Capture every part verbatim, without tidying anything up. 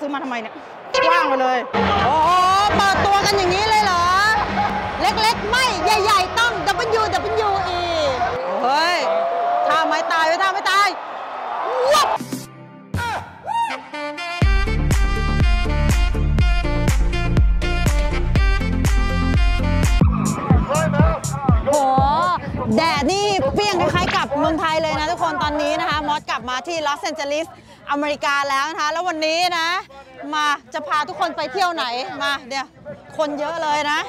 ซื้อมาทำไมเนี่ยว่างไปเลยโอ้เปิดตัวกันอย่างนี้เลยเหรอเล็กๆไม่ใหญ่ๆต้อง ดับเบิลยู ดับเบิลยู อี เฮ้ยท่าไม้ตายไว้ท่าไม่ตายวับโหแดดนี่เปรี้ยงคล้ายๆกับเมืองไทยเลยนะทุกคนตอนนี้นะคะมอสกลับมาที่ลอสแอนเจลิสอเมริกาแล้วนะคะแล้ววันนี้นะมาจะพาทุกคนไปเที่ยวไหนมาเดี๋ยวคนเยอะเลยนะ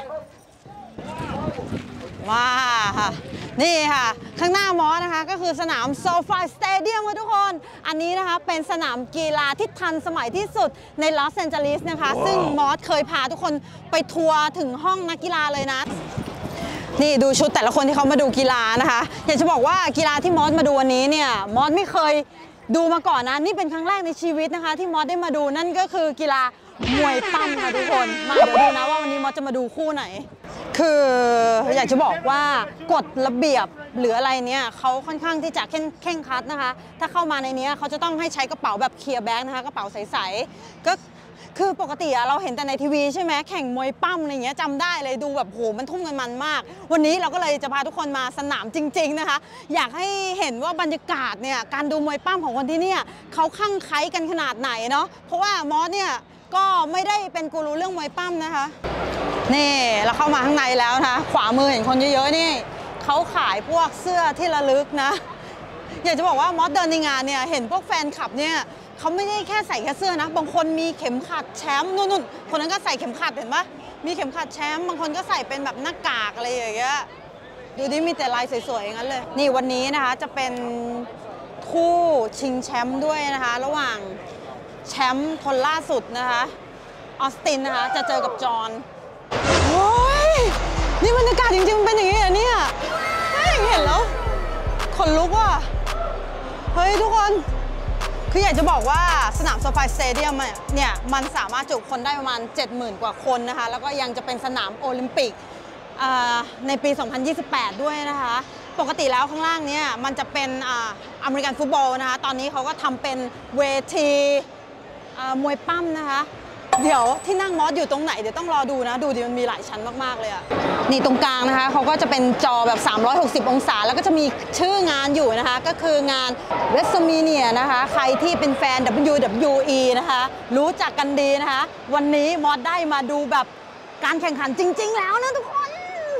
ว้าค่ะนี่ค่ะข้างหน้ามอสนะคะก็คือสนามโซฟาสเตเดียมค่ะทุกคนอันนี้นะคะเป็นสนามกีฬาที่ทันสมัยที่สุดในลอสแอนเจลิสนะคะ wow. ซึ่งมอสเคยพาทุกคนไปทัวร์ถึงห้องนักกีฬาเลยนะนี่ดูชุดแต่ละคนที่เขามาดูกีฬานะคะอยากจะบอกว่ากีฬาที่มอสมาดูวันนี้เนี่ยมอสไม่เคยดูมาก่อนนะนี่เป็นครั้งแรกในชีวิตนะคะที่มอสได้มาดูนั่นก็คือกีฬามวยปั้มค่ะทุกคนมาเดี๋ยวดูนะว่าวันนี้มอสจะมาดูคู่ไหนคืออยากจะบอกว่ากฎระเบียบหรืออะไรเนี่ยเขาค่อนข้างที่จะเคร่งครัดนะคะถ้าเข้ามาในนี้เขาจะต้องให้ใช้กระเป๋าแบบเคลียร์แบ็คนะคะกระเป๋าใสๆก็คือปกติเราเห็นแต่ในทีวีใช่ไหมแข่งมวยปั้มอะไรเงี้ยจำได้เลยดูแบบโหมันทุ่มกันมันมากวันนี้เราก็เลยจะพาทุกคนมาสนามจริงๆนะคะอยากให้เห็นว่าบรรยากาศเนี่ยการดูมวยปั้มของคนที่เนี่ยเขาคลั่งไคล้กันขนาดไหนเนาะเพราะว่ามอสเนี่ยก็ไม่ได้เป็นกูรูเรื่องมวยปั้มนะคะนี่เราเข้ามาข้างในแล้วนะคะขวามือเห็นคนเยอะๆนี่เขาขายพวกเสื้อที่ระลึกนะอยากจะบอกว่ามอสเดินในงานเนี่ยเห็นพวกแฟนคลับเนี่ยเขาไม่ได้แค่ใส่แค่เสื้อนะบางคนมีเข็มขัดแชมป์นู่นๆคนนั้นก็ใส่เข็มขัดเห็นปะมีเข็มขัดแชมป์บางคนก็ใส่เป็นแบบหน้ากากอะไรอย่างเงี้ยดูดิมีแต่ลายสวยๆอย่างนั้นเลยนี่วันนี้นะคะจะเป็นคู่ชิงแชมป์ด้วยนะคะระหว่างแชมป์คนล่าสุดนะคะออสตินนะคะจะเจอกับจอห์นโอ้ยนี่บรรยากาศจริงๆเป็นอย่างนี้เหรอเนี่ยเห็นแล้วขนลุกว่ะเฮ้ยทุกคนคืออยากจะบอกว่าสนามโซฟาสเตเดียมเนี่ยมันสามารถจุคนได้ประมาณ เจ็ดหมื่น กว่าคนนะคะแล้วก็ยังจะเป็นสนามโอลิมปิกในปี สองพันยี่สิบแปด ด้วยนะคะปกติแล้วข้างล่างเนี่ยมันจะเป็นอเมริกันฟุตบอลนะคะตอนนี้เขาก็ทำเป็นเวทีมวยปั้มนะคะเดี๋ยวที่นั่งมอสอยู่ตรงไหนเดี๋ยวต้องรอดูนะดูดิมันมีหลายชั้นมากๆเลยอะนี่ตรงกลางนะคะเขาก็จะเป็นจอแบบสามร้อยหกสิบองศาแล้วก็จะมีชื่องานอยู่นะคะก็คืองาน WrestleMania นะคะใครที่เป็นแฟน ดับเบิลยู ดับเบิลยู อี นะคะรู้จักกันดีนะคะวันนี้มอสได้มาดูแบบการแข่งขันจริงๆแล้วนะทุกคน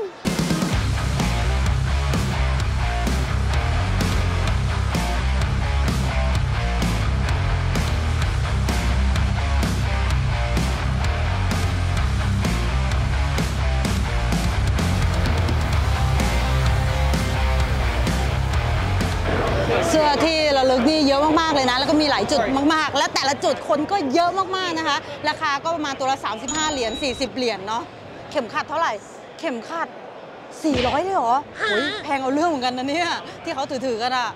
เสื้อที่ระลึกนี่เยอะมากๆเลยนะแล้วก็มีหลายจุดมากๆและแต่ละจุดคนก็เยอะมากๆนะคะราคาก็ประมาณตัวละสามสิบห้าเหรียญสี่สิบเหรียญเนาะเข็มขัดเท่าไหร่เข็มขัดสี่ร้อยเลยเหรอโอ้ยแพงเอาเรื่องเหมือนกันนะเนี่ยที่เขาถือๆกันอะ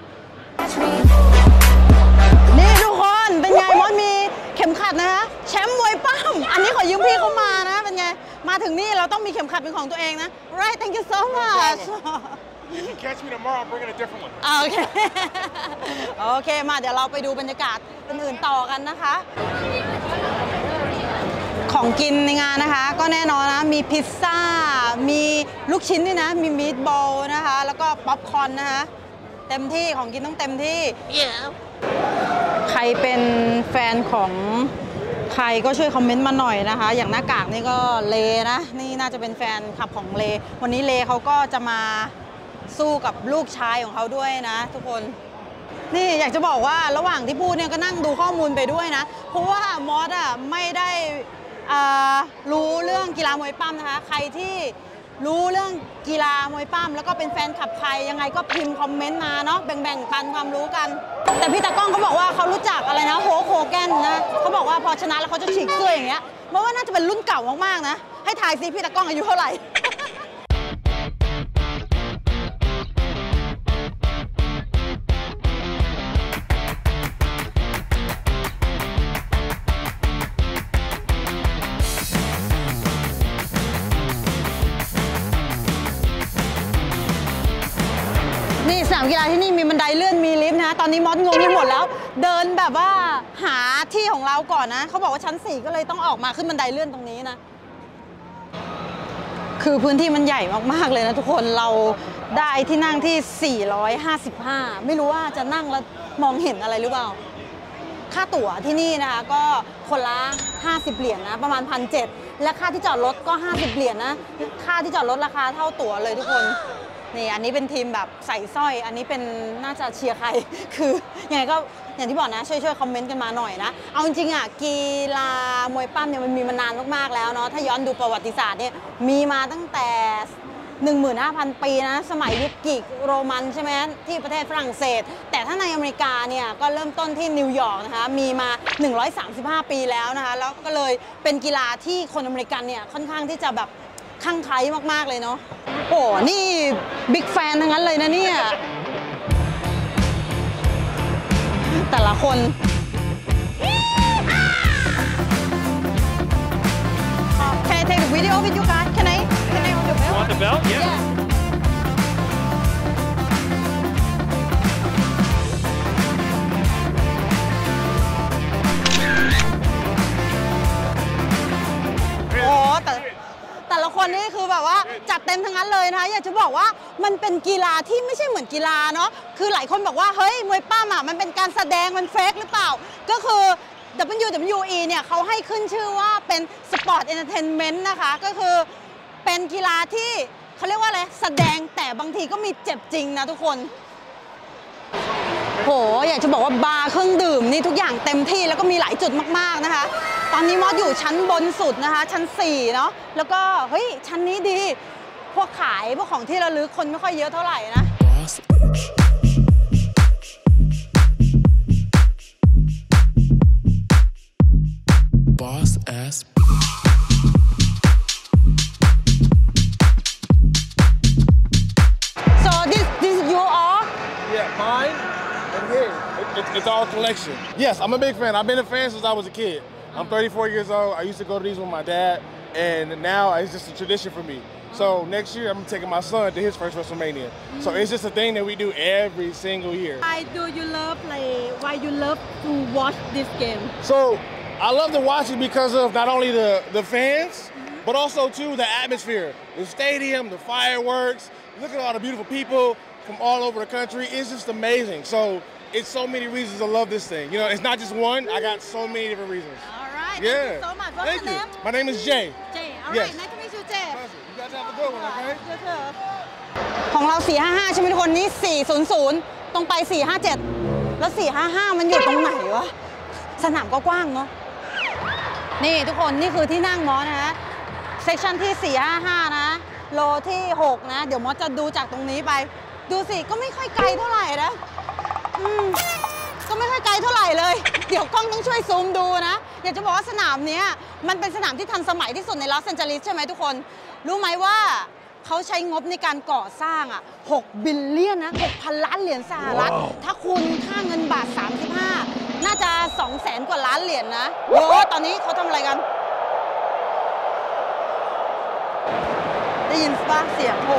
นี่ทุกคนเป็นไงมอสมีเข็มขัดนะคะแชมป์มวยปั้มอันนี้ขอยืมพี่เขามานะเป็นไงมาถึงนี่เราต้องมีเข็มขัดเป็นของตัวเองนะ right thank you so much You can catch me tomorrow. I'm bringing a different one. โอเค โอเค มาเดี๋ยวเราไปดูบรรยากาศอื่นๆต่อกันนะคะ ของกินในงานนะคะก็แน่นอนนะมีพิซซ่ามีลูกชิ้นด้วยนะมีมีทบอลนะคะแล้วก็ป๊อปคอร์นนะคะเต็มที่ของกินต้องเต็มที่ yeah. ใครเป็นแฟนของใครก็ช่วยคอมเมนต์มาหน่อยนะคะอย่างหน้ากากนี่ก็เลนะนี่น่าจะเป็นแฟนคลับของเลวันนี้เลเขาก็จะมาสู้กับลูกชายของเขาด้วยนะทุกคนนี่อยากจะบอกว่าระหว่างที่พูดเนี่ยก็นั่งดูข้อมูลไปด้วยนะเพราะว่ามอสอ่ะไม่ได้รู้เรื่องกีฬามวยปั้มนะคะใครที่รู้เรื่องกีฬามวยปั้มแล้วก็เป็นแฟนคลับใครยังไงก็พิมพ์คอมเมนต์มาเนาะแบ่งๆปันความรู้กันแต่พี่ตากล้องเขาบอกว่าเขารู้จักอะไรนะโฮโคแกนนะเขาบอกว่าพอชนะแล้วเขาจะฉีกเสื้ออย่างเงี้ยเพราะว่าน่าจะเป็นรุ่นเก่ามากๆนะให้ทายซิพี่ตากล้องอายุเท่าไหร่นี่สนามกีฬาที่นี่มีบันไดเลื่อนมีลิฟต์นะตอนนี้มอสงงไปหมดแล้วเดินแบบว่าหาที่ของเราก่อนนะเขาบอกว่าชั้นสี่ก็เลยต้องออกมาขึ้นบันไดเลื่อนตรงนี้นะคือพื้นที่มันใหญ่มากๆเลยนะทุกคนเราได้ที่นั่งที่สี่ร้อยห้าสิบห้าไม่รู้ว่าจะนั่งแล้วมองเห็นอะไรหรือเปล่าค่าตั๋วที่นี่นะคะก็คนละห้าสิบเหรียญนะประมาณ หนึ่งพันเจ็ดร้อย และค่าที่จอดรถก็ห้าสิบเหรียญนะค่าที่จอดรถราคาเท่าตั๋วเลยทุกคนนี่อันนี้เป็นทีมแบบใส่สร้อยอันนี้เป็นน่าจะเชียร์ใครคือยังไงก็อย่างที่บอกนะช่วยช่วยคอมเมนต์กันมาหน่อยนะเอาจริงๆอ่ะกีฬามวยปั้มเนี่ยมันมีมานานมากๆแล้วเนาะถ้าย้อนดูประวัติศาสตร์เนี่ยมีมาตั้งแต่ หนึ่งหมื่นห้าพัน ปีนะสมัยยุคกรีกโรมันใช่ไหมที่ประเทศฝรั่งเศสแต่ถ้าในอเมริกาเนี่ยก็เริ่มต้นที่นิวยอร์กนะคะมีมาหนึ่งร้อยสามสิบห้าปีแล้วนะคะแล้วก็เลยเป็นกีฬาที่คนอเมริกันเนี่ยค่อนข้างที่จะแบบคลั่งไคล้มากๆเลยเนาะโอ้นี่บิ๊กแฟนทั้งนั้นเลยนะเนี่ยแต่ละคนCan I take a video with you guys? Can I? Can I hold the belt? You want the belt? Yeah. Yeah. โอ้แต่แต่ละคนนี่คือแบบว่าจัดเต็มทั้งนั้นเลยนะคะอยากจะบอกว่ามันเป็นกีฬาที่ไม่ใช่เหมือนกีฬาเนาะคือหลายคนบอกว่าเฮ้ยมวยปั้มอ่ะมันเป็นการแสดงมันเฟกหรือเปล่าก็คือ ดับเบิลยู ดับเบิลยู อี เนี่ยเขาให้ขึ้นชื่อว่าเป็นสปอร์ตเอนเตอร์เทนเมนต์นะคะก็คือเป็นกีฬาที่เขาเรียกว่าอะไรแสดงแต่บางทีก็มีเจ็บจริงนะทุกคนโหอยากจะบอกว่าบาร์เครื่องดื่มนี่ทุกอย่างเต็มที่แล้วก็มีหลายจุดมากๆนะคะตอนนี้มอสอยู่ชั้นบนสุดนะคะชั้นสี่เนาะแล้วก็เฮ้ยชั้นนี้ดีพวกขายพวกของที่ระลึกคนไม่ค่อยเยอะเท่าไหร่นะ Boss ass. So this this is your all? Yeah, mine and his. It, it, it's our collection. Yes, I'm a big fan. I've been a fan since I was a kid. I'm thirty-four years old. I used to go to these with my dad, and now it's just a tradition for me. So next year, I'm taking my son to his first WrestleMania. Mm-hmm. So it's just a thing that we do every single year. Why do you love like why you love to watch this game? So I love to watch it because of not only the, the fans, mm-hmm. but also too the atmosphere, the stadium, the fireworks. Look at all the beautiful people from all over the country. It's just amazing. So it's so many reasons to love this thing. You know, it's not just one. I got so many different reasons. All right. Yeah. Thank you so much. What's Thank your you. name? My name is Jay. Jay. All Yes. right. Nice to meet you, Jay. You guys have a good one, okay? ของเราสี่ห้าห้าใช่ไหมทุกคนนี่สี่ศูนย์ศูนย์ตรงไปสี่ห้าเจ็ดแล้วสี่ห้าห้ามันอยู่ตรงไหนวะสนามก็กว้างเนาะนี่ทุกคนนี่คือที่นั่งมอสนะฮะเซกชันที่สี่ห้าห้านะโลที่หกนะเดี๋ยวมอสจะดูจากตรงนี้ไปดูสิก็ไม่ค่อยไกลเท่าไหร่นะอืมก็ไม่ค่อยไกลเท่าไหร่เลยเดี๋ยวกล้องต้องช่วยซูมดูนะอยากจะบอกว่าสนามนี้มันเป็นสนามที่ทันสมัยที่สุดในลอสแอนเจลิสใช่ไหมทุกคนรู้ไหมว่าเขาใช้งบในการก่อสร้างอ่ะหกบิลเลียนนะหกพันล้านเหรียญสหรัฐ wow. ถ้าคุณค่าเงินบาทสามสิบห้าน่าจะสองแสนกว่าล้านเหรียญ นะโอ้ตอนนี้เขาทำอะไรกันได้ยินป่ะเสียงโอ้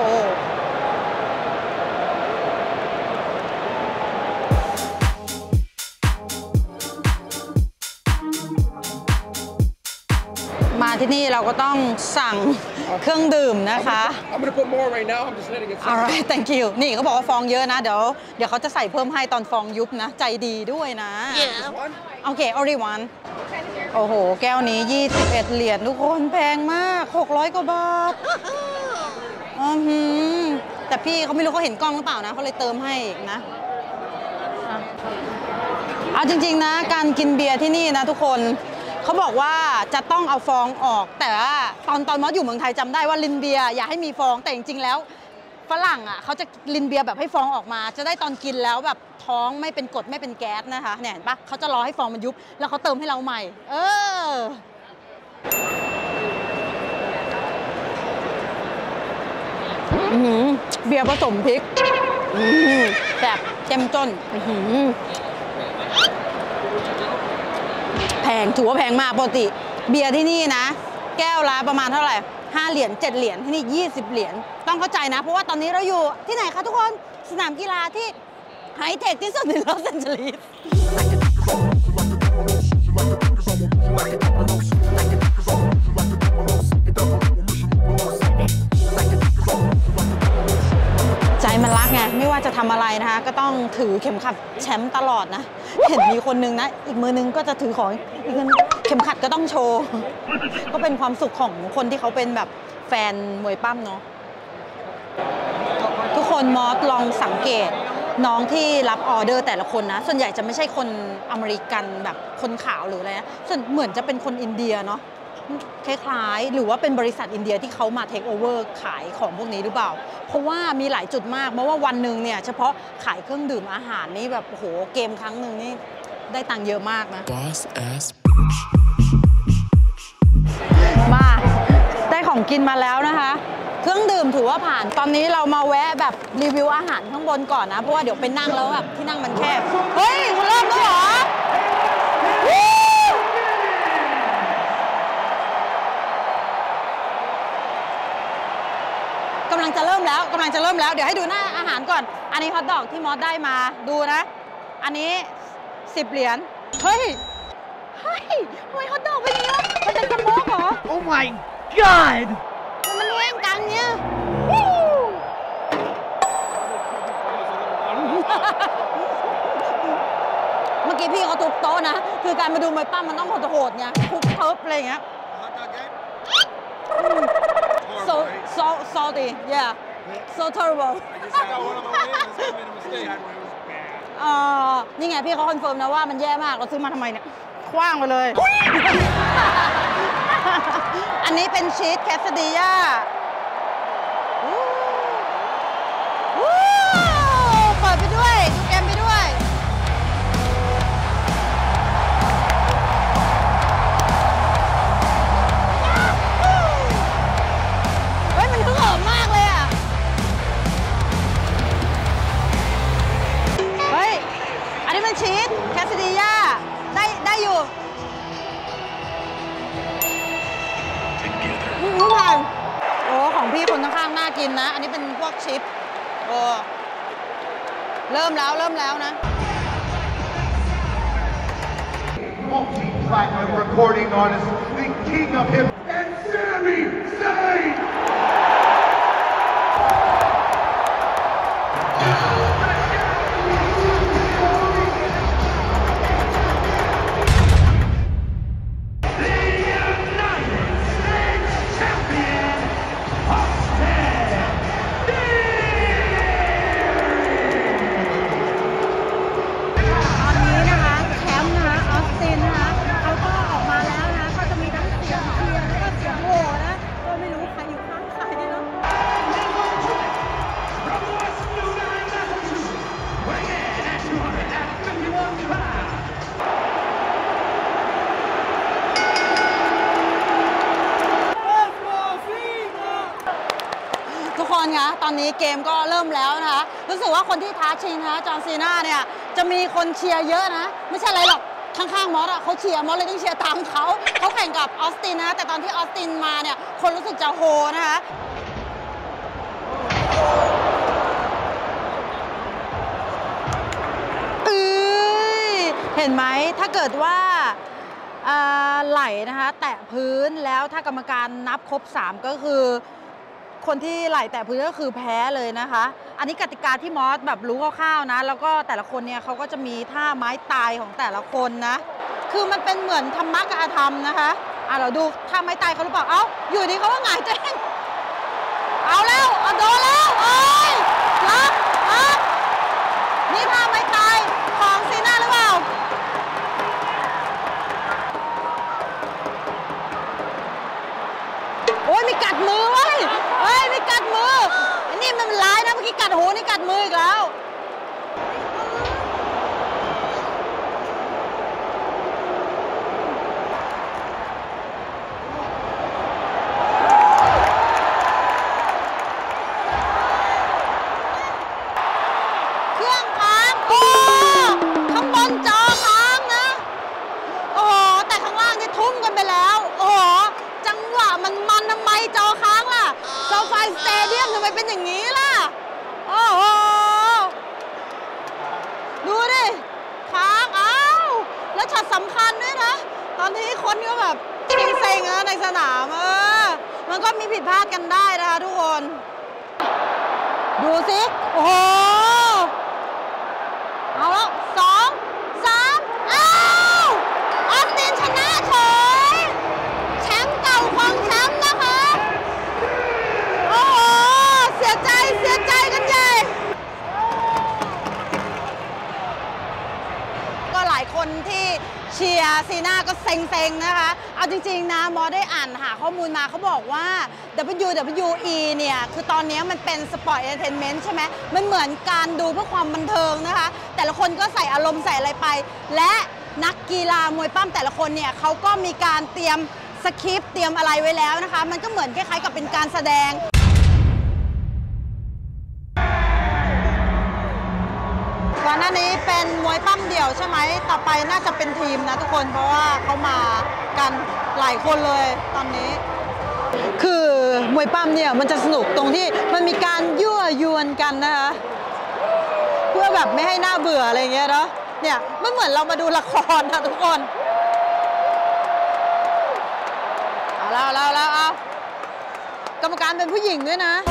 มาที่นี่เราก็ต้องสั่งเครื่องดื่มนะคะ I'm gonna put more right now. I'm just letting it sit. Alright, thank you. นี่เขาบอกว่าฟองเยอะนะเดี๋ยวเดี๋ยวเขาจะใส่เพิ่มให้ตอนฟองยุบนะใจดีด้วยนะโอเค only one โอ้โหแก้วนี้ยี่สิบเอ็ดเหรียญทุกคนแพงมากหกร้อยกว่าบาทอือหือแต่พี่เขาไม่รู้เขาเห็นกล้องหรือเปล่านะเขาเลยเติมให้อีกนะเอาจริงๆนะการกินเบียร์ที่นี่นะทุกคนเขาบอกว่าจะต้องเอาฟองออกแต่ว่าตอนตอนมอสอยู่เมืองไทยจำได้ว่าลินเบียร์อย่าให้มีฟองแต่จริงๆแล้วฝรั่งอ่ะเขาจะลินเบียร์แบบให้ฟองออกมาจะได้ตอนกินแล้วแบบท้องไม่เป็นกรดไม่เป็นแก๊สนะคะเนี่ยเห็นปะเขาจะรอให้ฟองมันยุบแล้วเขาเติมให้เราใหม่เออเบียร์ผสมพริกแบบเต็มจนแพงถือว่าแพงมากปกติเบียร์ที่นี่นะแก้วละประมาณเท่าไหร่ห้าเหรียญเจ็ดเหรียญที่นี่ยี่สิบเหรียญต้องเข้าใจนะเพราะว่าตอนนี้เราอยู่ที่ไหนคะทุกคนสนามกีฬาที่ไฮเทคที่สุดในลอสแอนเจลิสใจมันรักไงไม่ว่าจะทำอะไรนะคะก็ต้องถือเข็มขัดแชมป์ตลอดนะเห็นมีคนนึงนะอีกมือนึงก็จะถือของอีกมือเข็มขัดก็ต้องโชว์ก็เป็นความสุขของคนที่เขาเป็นแบบแฟนมวยปั้มเนาะทุกคนมอสลองสังเกตน้องที่รับออเดอร์แต่ละคนนะส่วนใหญ่จะไม่ใช่คนอเมริกันแบบคนขาวหรืออะไรนะส่วนเหมือนจะเป็นคนอินเดียเนาะคล้ายๆหรือว่าเป็นบริษัทอินเดียที่เขามาเทคโอเวอร์ขายของพวกนี้หรือเปล่าเพราะว่ามีหลายจุดมากเพราะว่าวันหนึ่งเนี่ยเฉพาะขายเครื่องดื่มอาหารนี่แบบโอ้โหเกมครั้งหนึ่งนี่ได้ตังค์เยอะมากนะ Boss ass มาได้ของกินมาแล้วนะคะเครื่องดื่มถือว่าผ่านตอนนี้เรามาแวะแบบรีวิวอาหารข้างบนก่อนนะเพราะว่าเดี๋ยวไปนั่งแล้วแบบที่นั่งมันแคบเฮ้ยเริ่มแล้วเหรอกำลังจะเริ่มแล้วกำลังจะเริ่มแล้วเดี๋ยวให้ดูหน้าอาหารก่อนอันนี้ฮอทดอกที่มอสได้มาดูนะอันนี้สิบเหรียญเฮ้ยเฮ้ยทำไมฮอทดอกเป็นอย่างนี้มันเป็นสโมกเหรอ Oh my god มันแห้งจังเนี่ยเมื่อกี้พี่เขาทุบโต๊ะนะคือการมาดูมวยปั้มมันต้องโหดๆไงทุบเทิบอะไรอย่างเงี้ย so so salty yeah so terrible เออนี่ไงพี่เขาคอนเฟิร์มนะว่ามันแย่มากเราซื้อมาทำไมเนี่ยคว้างไปเลย อันนี้เป็นชีสแคสดิย่าเปิดไปด้วยดูเกมไปด้วยเฮ้ยมันเพิ่งหอมมากเลยอ่ะเฮ้ยอันนี้มันชีสแคสดิย่าได้ได้อยู่รู้ผ่านโอ้ของพี่คนข้างๆน่ากินนะอันนี้เป็นพวกชิปโอ้เริ่มแล้วเริ่มแล้วนะ Multi-platinum recording artist, the king of hip, and Sami Zayn. ทุกคนคะตอนนี้เกมก็เริ่มแล้วนะคะรู้สึกว่าคนที่ท้าชิงนะคะจอห์นซีน่าเนี่ยจะมีคนเชียร์เยอะนะไม่ใช่อะไรหรอกข้างๆมอสอะเขาเชียร์มอสเลยต้องเชียร์ตามเขาเขาแข่งกับออสตินนะแต่ตอนที่ออสตินมาเนี่ยคนรู้สึกจะโฮนะคะเอ้ยเห็นไหมถ้าเกิดว่าไหลนะคะแตะพื้นแล้วถ้ากรรมการนับครบสามก็คือคนที่ไหลแตะพื้นก็คือแพ้เลยนะคะอันนี้กติกาที่มอสแบบรู้คร่าวๆนะแล้วก็แต่ละคนเนี่ยเขาก็จะมีท่าไม้ตายของแต่ละคนนะคือมันเป็นเหมือนธรรมะกับอาธรรมนะคะอ่ะเราดูท่าไม้ตายเขาหรือเปล่าเอ้าอยู่ดีเขาว่าหงายเจ้งเอาแล้วเอาโดนแล้วเอ้ยรับรับนี่ท่าไม้ตายของซีน่าหรือเปล่าโอ้ยมีกัดมือเว้ยเฮ้ยมีกัดมืออันนี้มันร้ายนะเมื่อกี้กัดหูนี่กัดมืออีกแล้วเครื่องค้างโอ้ข้างบนจอค้างนะโอ้โหแต่ข้างล่างนี่ทุ่มกันไปแล้วโอ้โหจังหวะมันมันทำไมจอค้างล่ะโซฟาสเตเดียมทำไมเป็นอย่างนี้ล่ะโอ้โหดูดิค้างอ้าวแล้วช็อตสำคัญด้วยนะตอนนี้คนก็แบบเซ็งๆนะในสนามเออมันก็มีผิดพลาดกันได้นะคะทุกคนดูสิโอ้โหเอาแล้วสองสามอ้าวออสตินชนะเฉยแชมป์เก่าของแชมป์นะคะโอ้โหเสียใจเสียใจกันใหญ่ก็หลายคนที่เชียร์ซีน่าก็เซ็งๆนะคะเอาจริงๆนะมอได้อ่านหาข้อมูลมาเขาบอกว่า ดับเบิลยู ดับเบิลยู อี เนี่ยคือตอนนี้มันเป็นสปอร์ตเอนเตอร์เทนเมนต์ใช่ไหมมันเหมือนการดูเพื่อความบันเทิงนะคะแต่ละคนก็ใส่อารมณ์ใส่อะไรไปและนักกีฬามวยปั้มแต่ละคนเนี่ยเขาก็มีการเตรียมสคริปต์เตรียมอะไรไว้แล้วนะคะมันก็เหมือนคล้ายๆกับเป็นการแสดงก่อนหน้านี้เป็นมวยปั้มเดี่ยวใช่ไหมต่อไปน่าจะเป็นทีมนะทุกคนเพราะว่าเขามากันหลายคนเลยตอนนี้คือมวยปั้มเนี่ยมันจะสนุกตรงที่มันมีการยั่วยวนกันนะคะเพื่อแบบไม่ให้หน้าเบื่ออะไรเงี้ยเนาะเนี่ยมันเหมือนเรามาดูละครนะทุกคนเอาแล้วแล้วแล้วเอากรรมการเป็นผู้หญิงด้วยนะ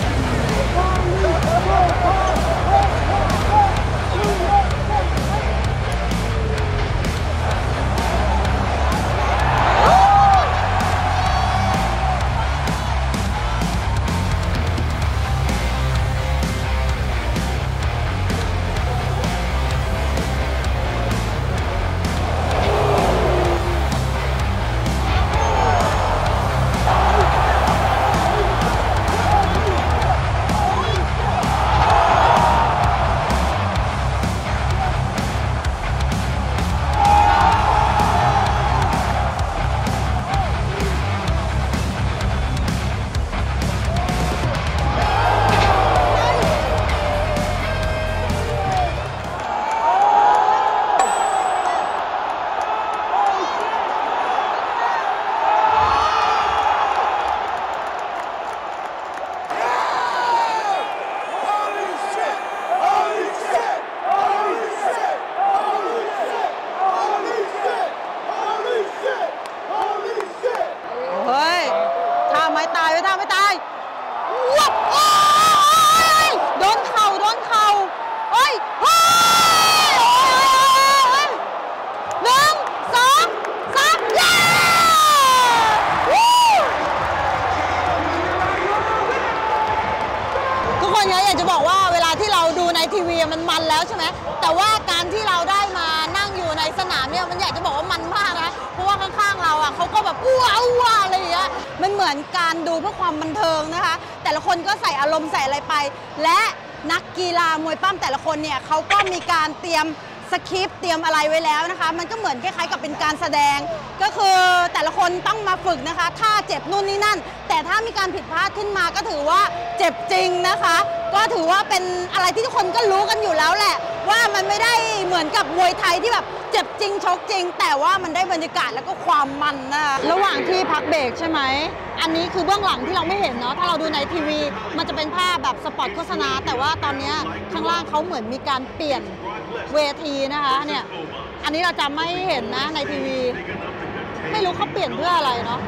มันมันแล้วใช่ไหมแต่ว่าการที่เราได้มานั่งอยู่ในสนามเนี่ยมันอยากจะบอกว่ามันมากนะเพราะว่าข้างๆเราอ่ะเขาก็แบบอ้วอ้วอะไรอย่างเงี้ยมันเหมือนการดูเพื่อความบันเทิงนะคะแต่ละคนก็ใส่อารมณ์ใส่อะไรไปและนักกีฬามวยปั้มแต่ละคนเนี่ยเขาก็มีการเตรียมสคริปต์เตรียมอะไรไว้แล้วนะคะมันก็เหมือนคล้ายๆกับเป็นการแสดงก็คือแต่ละคนต้องมาฝึกนะคะถ้าเจ็บนู่นนี่นั่นแต่ถ้ามีการผิดพลาดขึ้นมาก็ถือว่าเจ็บจริงนะคะก็ถือว่าเป็นอะไรที่ทุกคนก็รู้กันอยู่แล้วแหละว่ามันไม่ได้เหมือนกับมวยไทยที่แบบเจ็บจริงชกจริงแต่ว่ามันได้บรรยากาศแล้วก็ความมันนะคะระหว่างที่พักเบรกใช่ไหมอันนี้คือเบื้องหลังที่เราไม่เห็นเนาะถ้าเราดูในทีวีมันจะเป็นภาพแบบสปอตโฆษณาแต่ว่าตอนนี้ข้างล่างเขาเหมือนมีการเปลี่ยนเวทีนะคะเนี่ยอันนี้เราจะไม่เห็นนะในทีวีไม่รู้เขาเปลี่ยนเพื่ออะไรเนาะ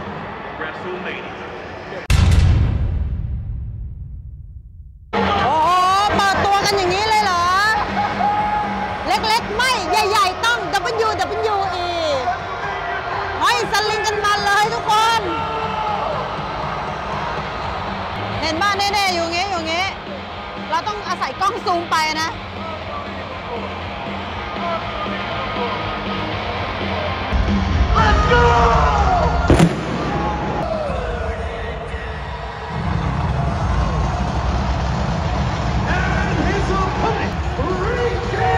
โอ้โหเปิดตัวกันอย่างนี้เลยเหรอเล็กๆไม่ใหญ่ๆต้อง ดับเบิลยู ดับเบิลยู อี เฮ้ยสลิงกันมาเลยทุกคนเห็นบ้านแน่ๆอยู่งี้อยู่งี้เราต้องอาศัยกล้องซูมไปนะ Let's go! And his opponent, Ricky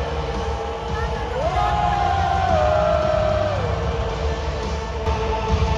Rollins!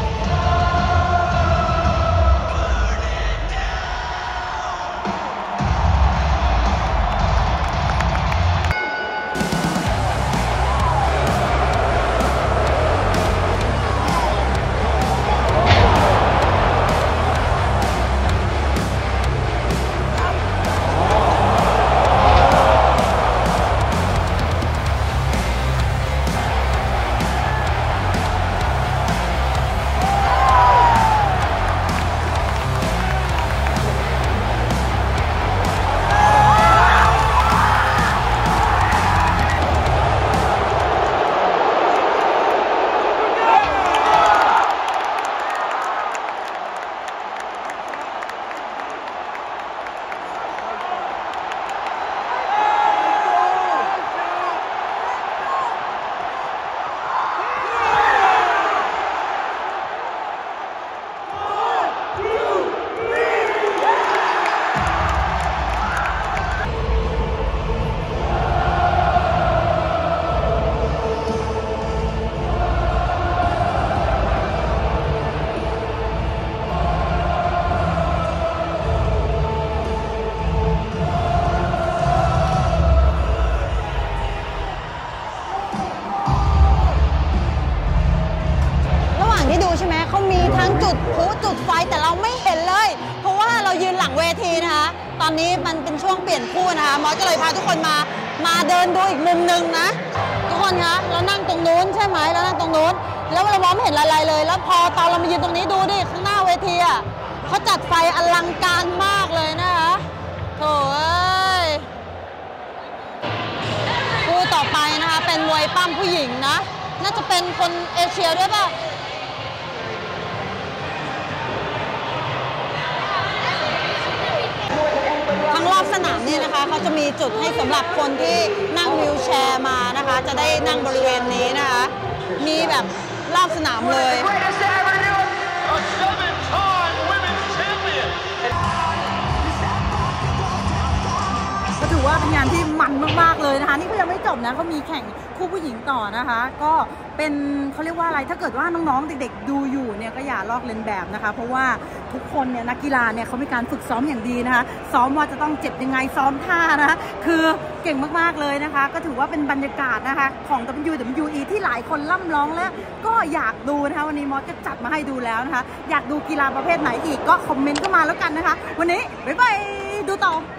จุดพลุจุดไฟแต่เราไม่เห็นเลยเพราะว่าเรายืนหลังเวทีนะคะตอนนี้มันเป็นช่วงเปลี่ยนคู่นะคะมอสก็เลยพาทุกคนมามาเดินดูอีกมุมนึงนะทุกคนคะเรานั่งตรงนู้นใช่ไหมเรานั่งตรงนู้นแล้วเรามองไม่เห็นอะไรเลยแล้วพอตอนเรามายืนตรงนี้ดูดิข้างหน้าเวทีอ่ะเขาจัดไฟอลังการมากเลยนะคะโถ่เอ้ยคู่ต่อไปนะคะเป็นมวยปั้มผู้หญิงนะน่าจะเป็นคนเอเชียด้วยป่ะทั้งรอบสนามนี่นะคะเขาจะมีจุดให้สำหรับคนที่นั่งวีลแชร์มานะคะจะได้นั่งบริเวณนี้นะคะมีแบบรอบสนามเลยก็ถือว่าเป็นงานที่มันมากๆเลยนะคะนี่ก็ยังไม่จบนะเขามีแข่งคู่ผู้หญิงต่อนะคะก็เป็นเขาเรียกว่าอะไรถ้าเกิดว่าน้องๆเด็กๆดูอยู่เนี่ยก็อย่าลอกเลียนแบบนะคะเพราะว่าทุกคนเนี่ยนักกีฬาเนี่ยเขามีการฝึกซ้อมอย่างดีนะคะซ้อมว่าจะต้องเจ็บยังไงซ้อมท่านะคะคือเก่งมากๆเลยนะคะก็ถือว่าเป็นบรรยากาศนะคะของ ดับเบิลยู ดับเบิลยู อี ที่หลายคนล่ำร้องและก็อยากดูนะคะวันนี้มอสก็จัดมาให้ดูแล้วนะคะอยากดูกีฬาประเภทไหนอีกก็คอมเมนต์เข้ามาแล้วกันนะคะวันนี้บ๊ายบายดูต่อ